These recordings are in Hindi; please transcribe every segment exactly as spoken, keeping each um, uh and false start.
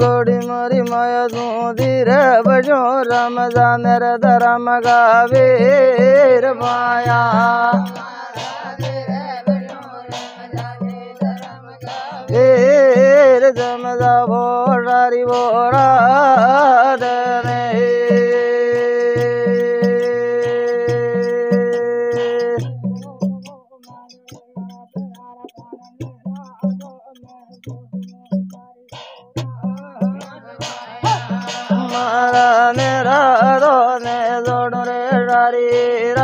गौड़ी मोरी माया तू धीरे बजो रमजान रे धर्म गावीर माया वीर जमदा बोरारी बोरा दने मारा नेरा रोने जोड़ रे रारी रा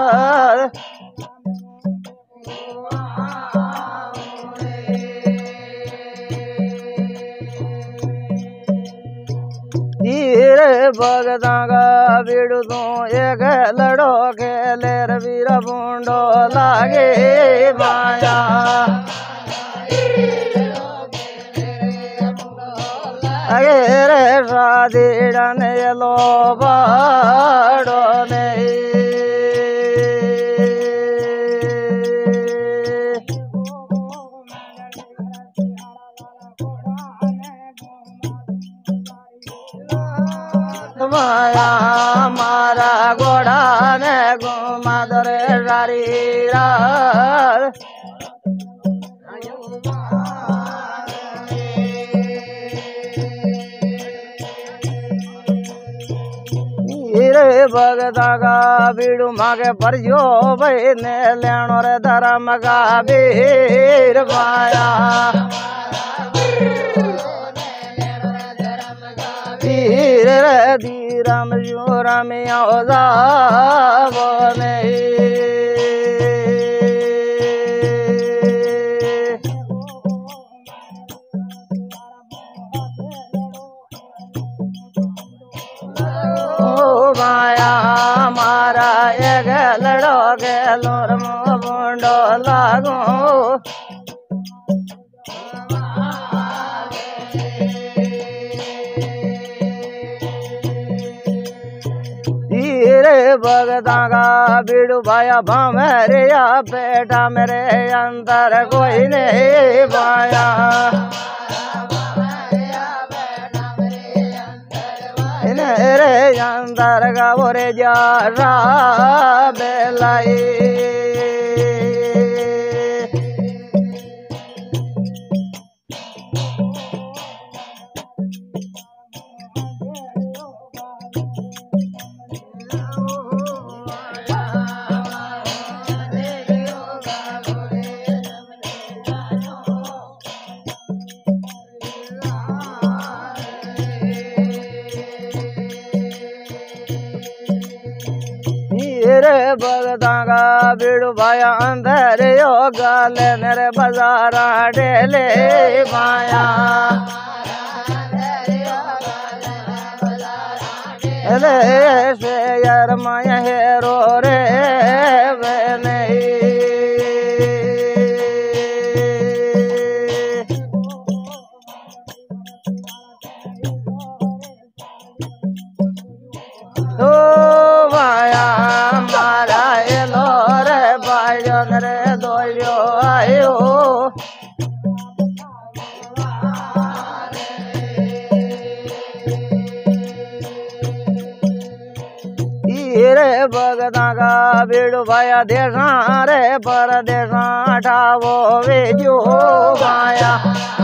धीरे भगता का बिड़ू तू एक लड़ो खेले वीरा बूंडो लागे माया अगे रे शादी डने लो बाड़ो ने माया मारा घोड़ा ने घुमा दरे रारी रात हीरे भगता का बीड़ू मागे परजो भाई ने लेनो रे धर्म का वीर माया धीर रे धीरम जोरम औजा बने माया मारा एक लड़ो के लोर मुंडो लागो धीरे भगता का बीड़ू भाया भामेरे या बेटा मेरे अंदर कोई नहीं पाया रे अंदर का बोरे जा बेलाई रे भगता का बीड़ू भाया अंदर योगा ले मेरे बाजारा डेले माया ले से यार माया हेरो रे बने तो माया मारा एलो रे बाजन रे दोयो आयो हीरे भगता का बीड़ू भाया देशा रे परदेशा ठावो वेजो माया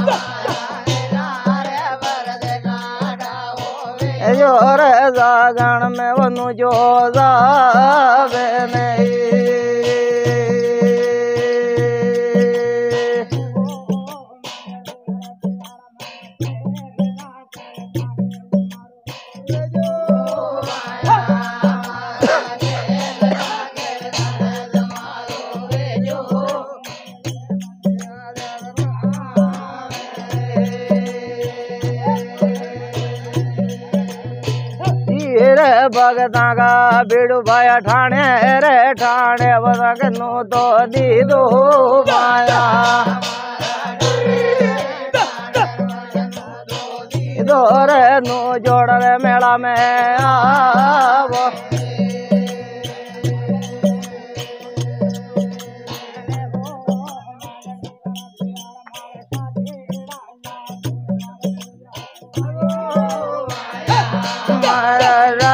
जो रे जागण में वनु जो जावे नहीं भगता का बीड़ू भाया ठाणे रे ठाणे बदक नो तो दी दो माया दो रे नो जोड़ रे मेला में आवो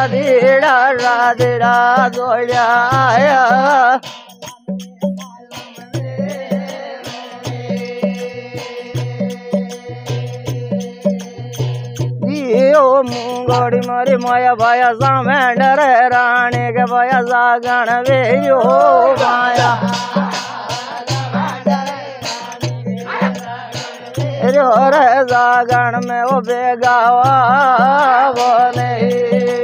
राधीड़ा राधीड़ा जोड़ाया ओ मुंगोड़ी मारी माया भाया सामे डरे रानी के भाया जागण वे यो माया रो रे जागण में वो बेगावा वो नहीं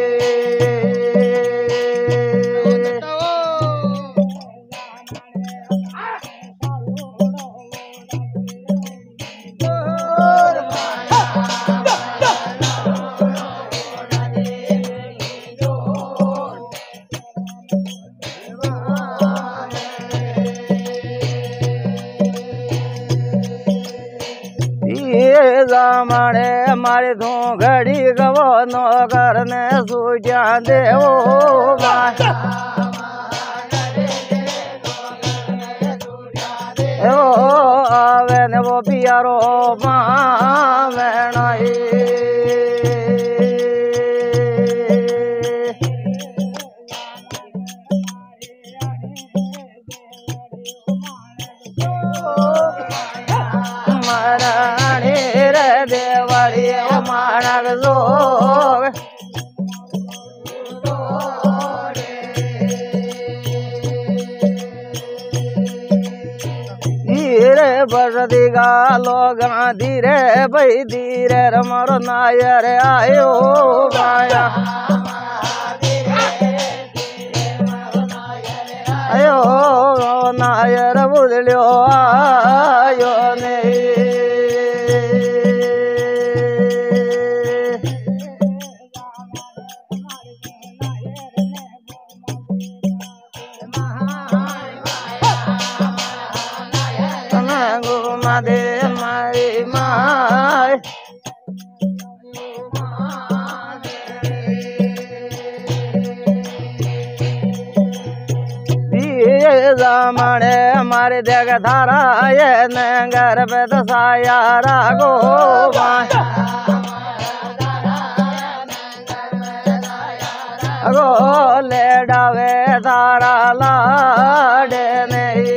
जामणे हमारे दो घड़ी गवो नो करने सूझा दे ओ आवे ने वो पियारो मावे नहीं मानक जोग धीरे बरदी गालो गा धीरे भाई धीरे रमरो नायर आयो माया आयो नायर बुझलो आयो नहीं दे मारी माय ये जामणे हमारे देख धारा ये नगर पे दसाया रागो अगो ले डावे धारा लाडे नहीं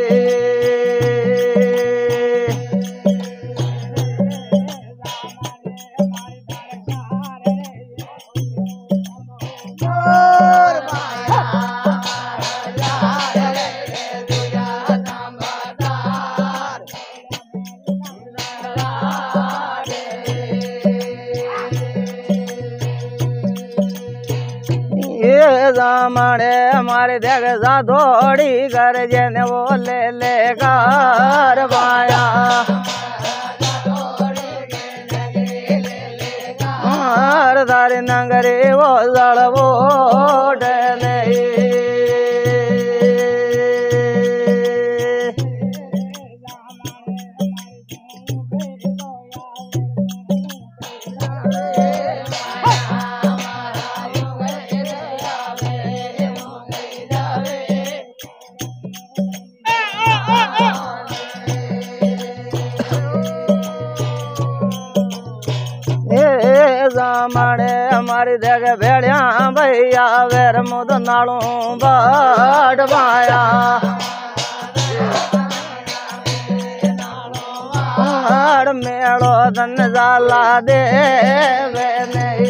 जामणे हमारे देख जा दौड़ी कर जने वो ले ले कार बाया मार दारी नंगरे वो जड़ वो नहीं जामणे हमारी देख भेड़िया भैया वेर मुद नालों बाट बाया मेड़ो धन जाला दे वे नहीं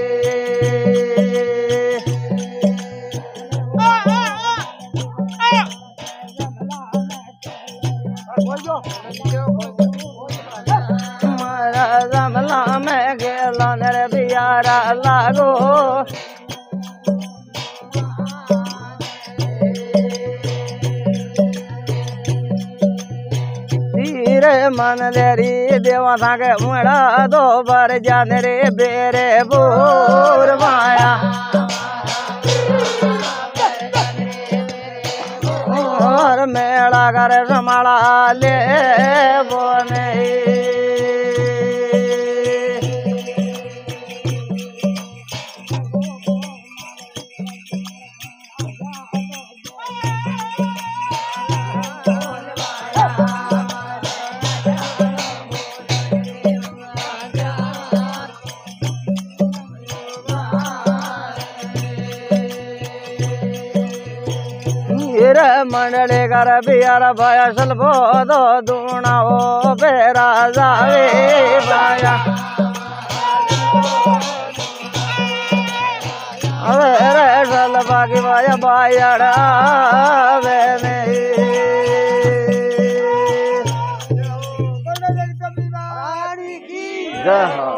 जमला में गेला नर बियारा लागो धीरे मन देरी देवा था के मुड़ा दो बार जाने रे बेरे बोर माया और मेला कर रमाड़ा ले वो नहीं मंडली कर बियर भय सलभो दो दूना हो बेरा जावे बाया अवे रे सल बाकी बाया बायड़ा वे नहीं जय हो।